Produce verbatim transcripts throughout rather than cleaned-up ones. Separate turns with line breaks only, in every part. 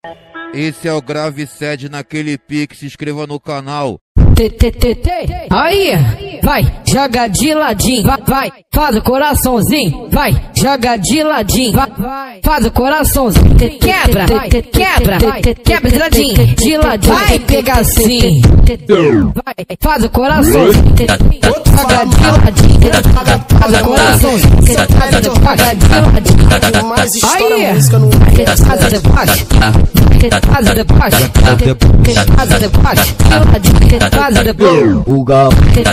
Esse é o grave sede naquele pique, se inscreva no canal.
Aí, vai, joga de ladinho, vai, vai, faz o coraçãozinho, vai, joga de ladinho, vai, vai, faz o coraçãozinho, quebra, quebra, quebra de ladinho, de ladinho, vai pegar assim, vai, faz o coraçãozinho, joga de ladinho, faz o coraçãozinho, joga de ladinho, aí, faz de baixo, faz de baixo, faz de baixo, faz de baixo.
O gal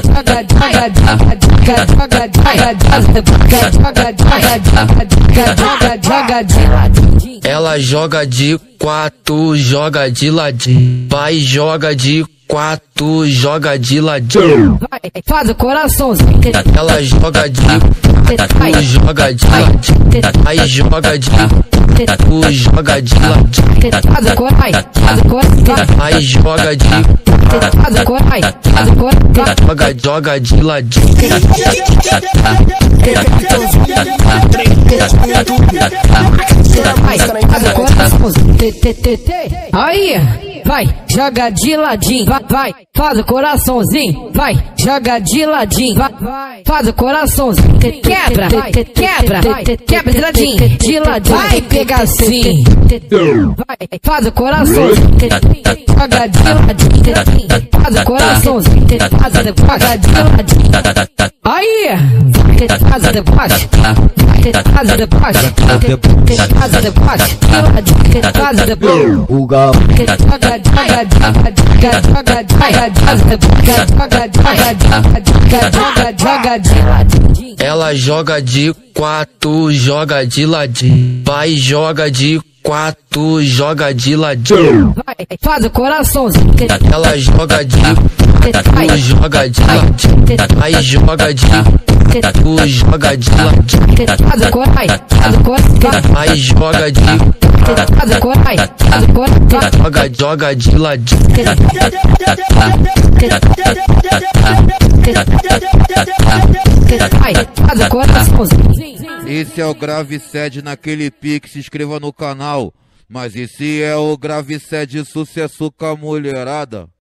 ela joga de quatro, joga de ladinho. Vai, joga de quatro, joga de ladinho.
Faz o coraçãozinho.
Ela joga de quatro, joga de ladinho. Vai, joga de quatro, joga de ladinho.
Faz o coração, faz o coração.
Vai, joga de
Faz o coração, faz o coração.
joga, joga de ladinho.
Faz o coraçãozinho. Aí, vai, joga de ladinho, vai, vai, faz o coraçãozinho, vai, joga de ladinho, vai, vai, faz o coraçãozinho, quebra, quebra, quebra de ladinho, de ladinho, vai pegar assim, vai, faz o coraçãozinho, joga de ladinho, faz o coraçãozinho, faz de ladinho, aí, faz de baixo, faz de baixo, faz de baixo, faz de baixo,
o gal
ela joga de quatro, joga de ladinho. Vai, joga de quatro, joga de ladinho.
faz o coraçãozinho.
Ela joga de quatro, joga de ladinho. Vai, joga de quatro, joga de ladinho.
Faz o coração, faz o coração.
Vai, joga de
Faz o coração, faz o coração.
joga, joga de ladinho.
Vai, faz o coraçãozinho.
Esse é o grave sede naquele pique, se inscreva no canal. Mas esse é o grave sede sucesso com a mulherada.